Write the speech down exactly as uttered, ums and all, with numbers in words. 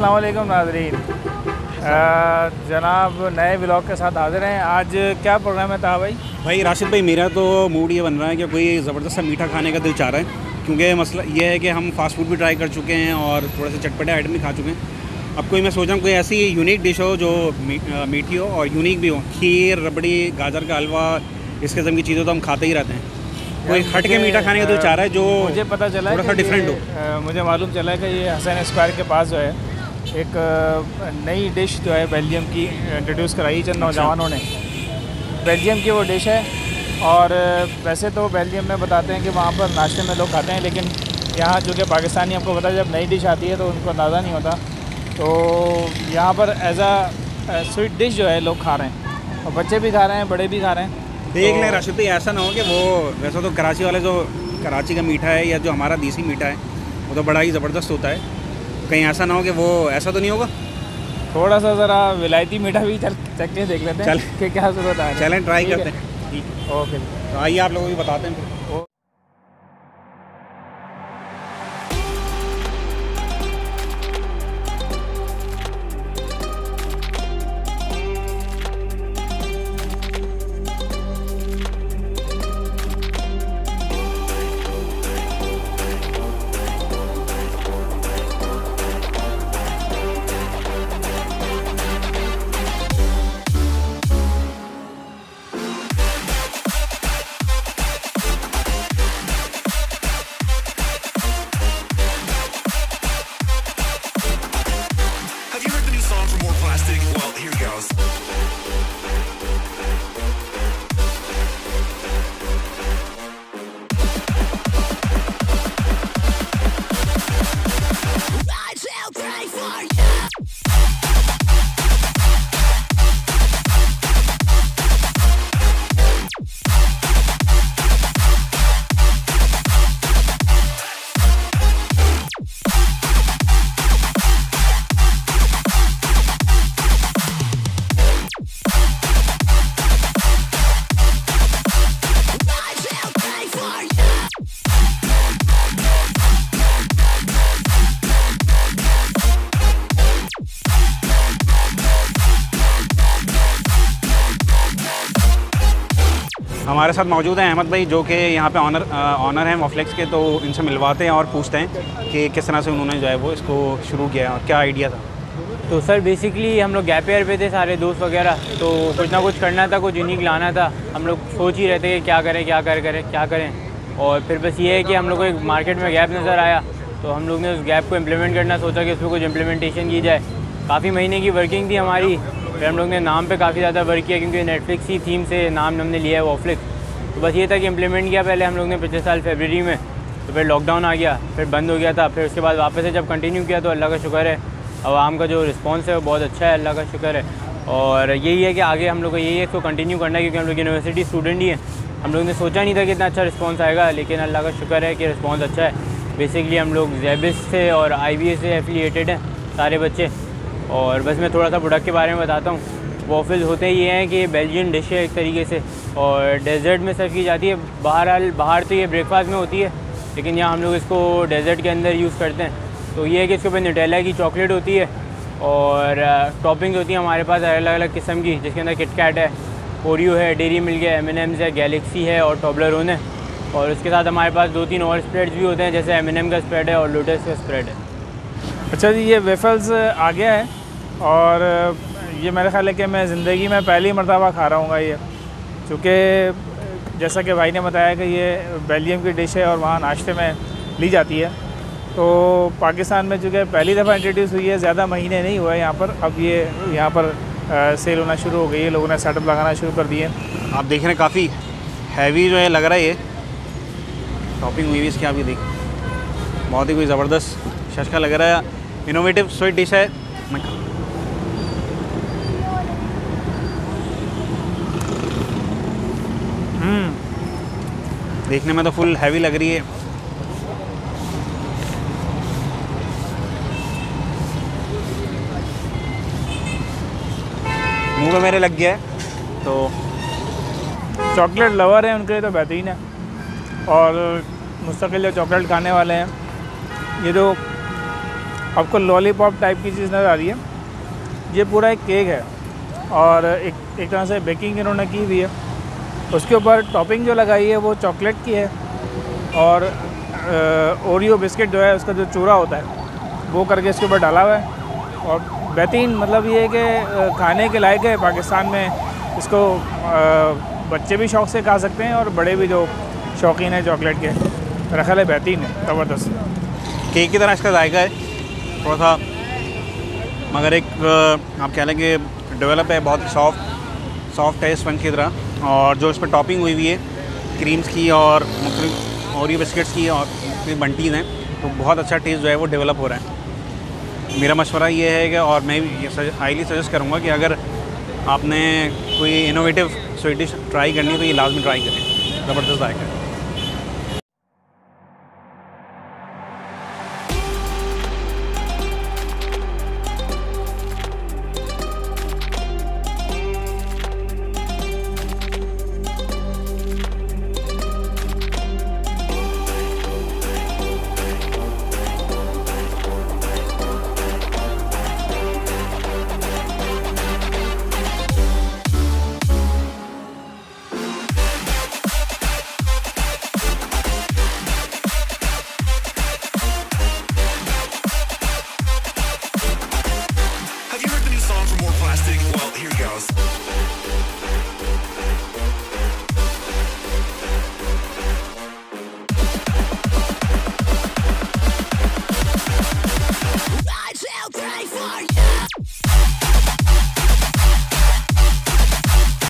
अस्सलाम वालेकुम नाज़रीन, जनाब नए व्लॉग के साथ हाज़िर हैं। आज क्या प्रोग्राम है था भाई? भाई राशिद भाई, मेरा तो मूड ये बन रहा है कि कोई ज़बरदस्त सा मीठा खाने का दिल चाह रहा है, क्योंकि मसला ये है कि हम फास्ट फूड भी ट्राई कर चुके हैं और थोड़े से चटपटे आइटम भी खा चुके हैं। अब कोई मैं सोच रहा हूँ कोई ऐसी यूनिक डिश हो जो मी, मीठी हो और यूनिक भी हो। खीर, रबड़ी, गाजर का हलवा, इस किस्म की चीज़ें तो हम खाते ही रहते हैं। कोई हट के मीठा खाने का दिल चाह रहा है जो मुझे पता चला थोड़ा सा डिफरेंट हो। मुझे मालूम चला है कि ये हसन स्क्वायर के पास जो है एक नई डिश जो है बेल्जियम की इंट्रोड्यूस कराई चंद नौजवानों ने। बेल्जियम की वो डिश है और वैसे तो बेल्जियम में बताते हैं कि वहाँ पर नाश्ते में लोग खाते हैं, लेकिन यहाँ चूँकि पाकिस्तानी आपको पता है जब नई डिश आती है तो उनको अंदाज़ा नहीं होता, तो यहाँ पर एज आ स्वीट डिश जो है लोग खा रहे हैं और बच्चे भी खा रहे हैं, बड़े भी खा रहे हैं। देख लें राशिद भाई, ऐसा ना हो कि वो वैसे तो कराची वाले जो कराची का मीठा है या जो हमारा देसी मीठा है वो तो बड़ा ही ज़बरदस्त होता है, कहीं ऐसा ना हो कि वो ऐसा तो नहीं होगा। थोड़ा सा ज़रा विलायती मीठा भी चल चख के देख लेते हैं कि क्या ज़रूरत है। चलें ट्राई करते हैं। ठीक, ओके, तो आइए आप लोगों को भी बताते हैं। हमारे साथ मौजूद हैं अहमद भाई, जो कि यहाँ पे ऑनर ऑनर हैं वॉफलिक्स के, तो इनसे मिलवाते हैं और पूछते हैं कि किस तरह से उन्होंने जो है वो इसको शुरू किया और क्या आइडिया था। तो सर बेसिकली हम लोग गैप ईयर पे थे सारे दोस्त वगैरह, तो कुछ ना कुछ करना था, कुछ यूनिक लाना था। हम लोग सोच ही रहते कि क्या करें क्या कर करें क्या करें, और फिर बस ये है कि हम लोग को एक मार्केट में गैप नज़र आया, तो हम लोग ने उस गैप को इम्प्लीमेंट करना सोचा कि उसमें कुछ इम्प्लीमेंटेशन की जाए। काफ़ी महीने की वर्किंग थी हमारी, फिर हम लोग ने नाम पे काफ़ी ज़्यादा वर्क किया, क्योंकि नेटफ्लिक्स ही थीम से नाम हमने लिया है वॉफलिक्स। तो बस ये था कि इम्प्लीमेंट किया पहले हम लोग ने पिछले साल फरवरी में, तो फिर लॉकडाउन आ गया, फिर बंद हो गया था, फिर उसके बाद वापस से जब कंटिन्यू किया तो अल्लाह का शुक्र है आवाम का जो रिस्पांस है वो बहुत अच्छा है, अल्लाह का शुक्र है। और यही है कि आगे हम लोग को यही है इसको कंटिन्यू करना है, क्योंकि हम लोग यूनिवर्सिटी स्टूडेंट ही हैं। हम लोग ने सोचा नहीं था कि इतना अच्छा रिस्पॉन्स आएगा, लेकिन अल्लाह का शुक्र है कि रिस्पॉन्स अच्छा है। बेसिकली हम लोग ज़ैबिस्ट से और आई बी एस से एफिलिएटेड हैं सारे बच्चे। और बस मैं थोड़ा सा प्रोडक्ट के बारे में बताता हूँ। वॉफल्स होते ये हैं कि बेल्जियन डिश है एक तरीके से, और डेजर्ट में सर्व की जाती है। बाहर बाहर तो ये ब्रेकफास्ट में होती है, लेकिन यहाँ हम लोग इसको डेजर्ट के अंदर यूज़ करते हैं। तो ये है कि इसके ऊपर नटेला की चॉकलेट होती है और टॉपिंग्स होती हैं हमारे पास अलग अलग किस्म की, जिसके अंदर किटकैट है, ओरियो है, डेरी मिल्क है, एम एंड एम्स है, गैलेक्सी है और टॉबलरोन है। और उसके साथ हमारे पास दो तीन और स्प्रेड्स भी होते हैं, जैसे एम एंड एम का स्प्रेड है और लोटस का स्प्रेड है। अच्छा जी, ये वेफल्स आ गया है और ये मेरा ख्याल है कि मैं ज़िंदगी में पहली मरतबा खा रहा हूँ ये, चूँकि जैसा कि भाई ने बताया कि ये बेल्जियम की डिश है और वहाँ नाश्ते में ली जाती है। तो पाकिस्तान में चूँकि पहली दफ़ा इंट्रोड्यूस हुई है, ज़्यादा महीने नहीं हुए यहाँ पर, अब ये यहाँ पर आ, सेल होना शुरू हो गई है, लोगों ने सेटअप लगाना शुरू कर दिए। आप देख रहे हैं काफ़ी हैवी जो है लग रहा है, ये टॉपिंग हुई भी इसकी आप ये देख, बहुत ही कोई ज़बरदस्त शशका लग रहा है। इनोवेटिव स्वीट डिश है। देखने में तो फुल हैवी लग रही है। मुंह में मेरे लग गया है। तो चॉकलेट लवर है उनके लिए तो बेहतरीन है, और मुस्तकिल जो चॉकलेट खाने वाले हैं, ये जो आपको लॉलीपॉप टाइप की चीज़ नज़र आ रही है। ये पूरा एक केक है और एक एक तरह से बेकिंग इन्होंने की हुई है। उसके ऊपर टॉपिंग जो लगाई है वो चॉकलेट की है और ओरियो बिस्किट जो है उसका जो चूरा होता है वो करके इसके ऊपर डाला हुआ है। और बेहतरीन, मतलब ये है कि खाने के लायक है। पाकिस्तान में इसको बच्चे भी शौक़ से खा सकते हैं और बड़े भी जो शौकीन हैं चॉकलेट के, मेरा ख्याल है बेहतरीन है, ज़बरदस्त। केक की तरह इसका जायका है थोड़ा सा, मगर एक आप कह लें कि डेवलप है, बहुत सॉफ्ट सॉफ्ट है स्पंज की तरह। और जो इस पर टॉपिंग हुई हुई है क्रीम्स की और मुख्तलिफ ओरियो बिस्किट्स की और मुख्तलिफ बंटीज़ हैं, तो बहुत अच्छा टेस्ट जो है वो डेवलप हो रहा है। मेरा मशवरा ये है कि, और मैं ये हाईली सजेस्ट करूँगा कि अगर आपने कोई इनोवेटिव स्वीट डिश ट्राई करनी है तो ये लाजमी ट्राई करें, ज़बरदस्त आएगा।